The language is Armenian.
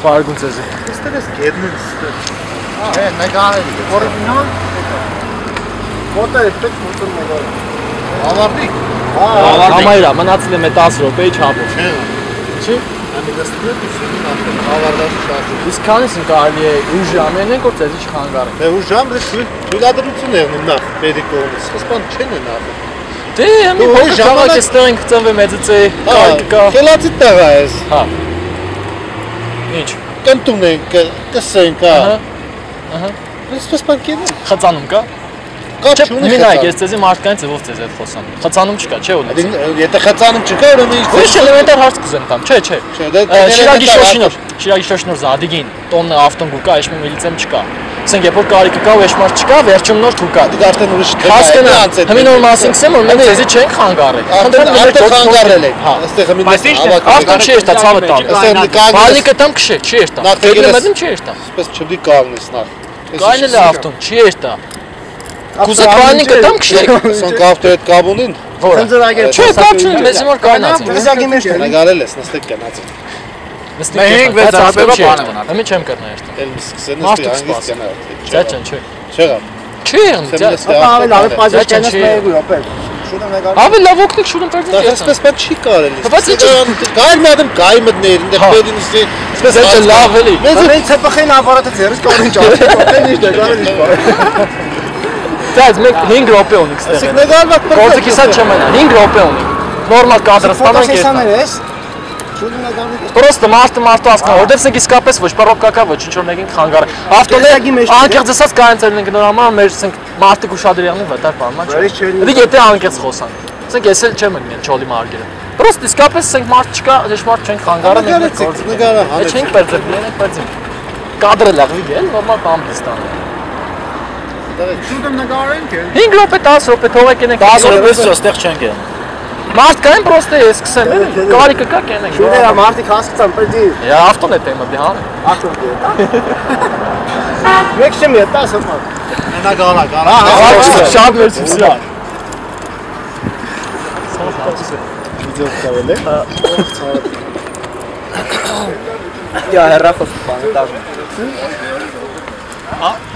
Պարգուն ձեզի։ Այստեղ էս գետն են ստեղ։ Է, նկարել է։ Օրիգինալ։ Ֆոտո է, ֆոտո նկարել։ Ավարտիկ։ Համայրա, մնացել է մեկ 10 րոպեի չափով։ Չի։ Իսկ քանիսին կարելի է ուժ ժամերն են, որ ձեզի չխանգարեն։ Դե ուժ ժամը թույլատրություն է նախ պետի կողմից, սպասպան չեն են ապը։ Դե, մի փոքր քաղաք է ստեղ ենք ծնվի մեծացի, կա։ Խելացի տղա ես։ Հա։ Ինչ։ Կընտուն ենք, կսենք, հա։ Ահա։ Սպասպան կեն է։ Խծանում կա։ Կա չունի խծանում։ Նայեք, ես ձեզի մարդկային ձևով ձեզ հետ խոսամ։ Խծանում չկա, չէ՞ ունեցի։ Եթե խծանում չկա, ուրեմն ինչ։ Ուրիշ էլեմենտար հարց կուզեմ տամ, չէ։ Շիրագի շոշնոր Զադիգին, տոնը ավտոն գուկա, էշմի միլիցեմ չկա։ Ասենք երբ որ կարիքը կա ու էշմար չկա, վերջում նոր թուկա։ Դա արդեն ուրիշ թեმა է։ Հիմա նոր մասին ասեմ, որ մենք ձեզի չենք խանգարել։ Արդեն խանգարել եք։ Այստեղ հիմա ավտոն չի երթա ցավը տան։ Բալիկը տամ քշե, չի երթա։ Դերլեմեդում չի երթա։ Սպես չդի կանգնես նախ։ Կայնել է ավտոն, չի երթա։ Կուզեք բալիկը տամ քշեք։ Ասենք ավտո հետ կապ ունին։ Որը։ Չէ, կապ չունի, մեզ մոտ կայնած։ Վիզակի մեջ նկարել ես, նստեք կյանած։ Մենք վեց ապերո բան եմ ունալ։ Հիմա չեմ կրնա երթա։ Էլ սկսեն անգլիսկ կյանալ։ Ձեզ չէ։ Չեղավ։ Չի եղել։ Ավելի լավ է պայծառ կյանաս մեկ ու ապել։ Ավելի լավ օգնիկ շուտում պերդի։ Այսպես բան չի կարելի։ Բայց կայր մի ադմ կայ մտներ, ինտեղ պետինիսի, այսպես է լավ էլի։ Մենք ցպխին ապարատը ձերս կողին ճարի, կողին ինչ դեգարել ինչ բարի։ Ձեզ մենք 5 րոպե ունենք ստեղ։ Ասեք նկարված Գործը կիսա չեմ անա, 5 րոպե ունենք։ Նորմալ կադրը ստանանք ես։ Պրոստը մարդը հասկանա, որտեվ սենք իսկապես ոչ պարոպկա կա, ոչ ինչ որ մեկին խանգարը։ Ավտոները անկեղծ ասած կային ծերն նոր համար մեր սենք մարդիկ ուշադրի եղնի վտար բանման չէ։ Դե եթե անկեղծ խոսան։ Սենք ես էլ չեմ ընկնել չոլի մարգերը։ Պրոստ իսկապես սենք մարդ չկա, դժվար չենք խանգարը մենք նկարը Դե չենք բերձել, մենք բերձել։ Կադրը լավի է, նորմալ բան դստան։ Շուտում նկարենք է։ 5 րոպե 10 րոպե թողեք ենենք 10 րոպե ստեղ չենք են։ Մարդ կային պրոստը ես սկսեմ էլի, կարիքը կա կենենք։ Շուտերա մարդիկ հասկացան պրդի։ Ա ավտոն է տեմը դի հան։ Ավտոն է։ Մեկ չեմ է 10 հոմա։ Նա գալա, գալա։ Շատ մերսի վсё։ Վիդեո կավել է։ Я հեռախոս բան տաժ։ Ա